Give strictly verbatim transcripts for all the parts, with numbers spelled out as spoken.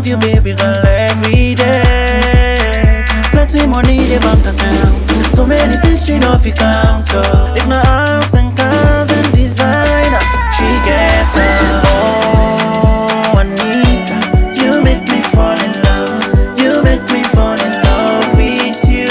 you, baby girl, every day. Plenty money in the bank account, so many things she know fi count. Oh. If not house and cars and designers, she get her. Oh, Anita, you make me fall in love. You make me fall in love with you.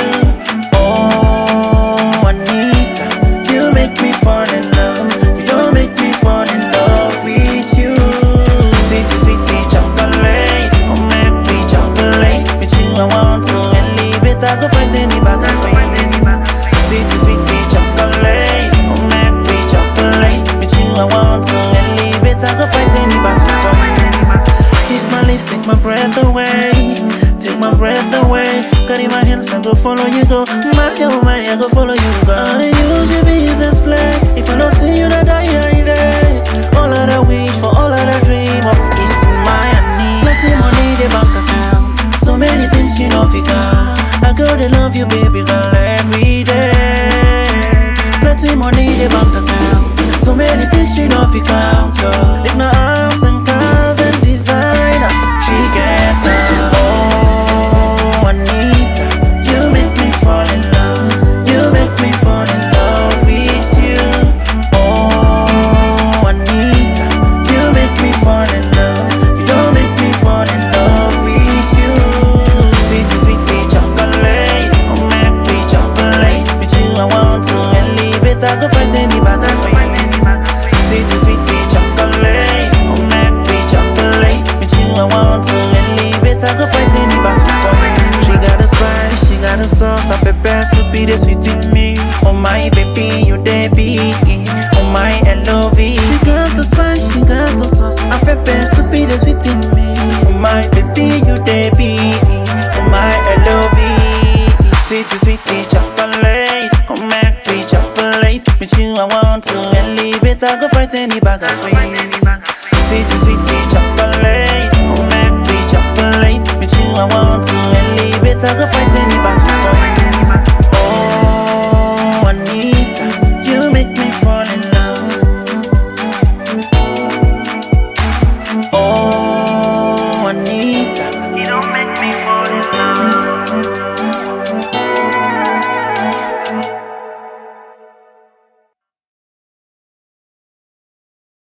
Oh, Anita, you make me fall in love. You don't make me fall in love with you. Sweetie, sweetie chocolate, oh make me chocolate. With you I want to elevate. I go fight any bag for you. Sweetie, sweetie chocolate, oh make me chocolate. With you I want to elevate. I go fight any bag for you. Kiss my lips, take my breath away. Take my breath away. Got in my hands, I go follow you go. My oh my, I go follow you go. I use your business play. If I don't see you, that die every day. All that I wish for, all that I dream of is my Anita. Plenty money in the bank account, so many things you know fi count. I go to love you, baby girl, every day. Plenty money in the bank account, so many things you know fi count. Oh. If not house and cars and designers, she get her. Oh, Anita, you make me fall in love. You make me fall in love with you. Oh, Anita, you make me fall in love. You don't make me fall in love with you. Sweetie, sweetie chocolate, oh make me chocolate. With you I want to elevate. I go fight any bag for you. Sweetie, sweetie chocolate, oh make me chocolate. With you I want to elevate. I go fight any bag for you. She got a spice, she got a sauce, a pepper soup, it is sweet in me. Oh my baby, you there be. Oh my L O V. She got the spice, she got the sauce, a pepper soup, it is sweet in me. Oh my baby, you there be. Oh my L O V. Sweetie, sweetie chocolate, oh make me chocolate. With you I want to elevate. I go fight any bag for you. Sweetie, sweetie chocolate, oh make me chocolate. With you I want to elevate. I go fight any bag for you.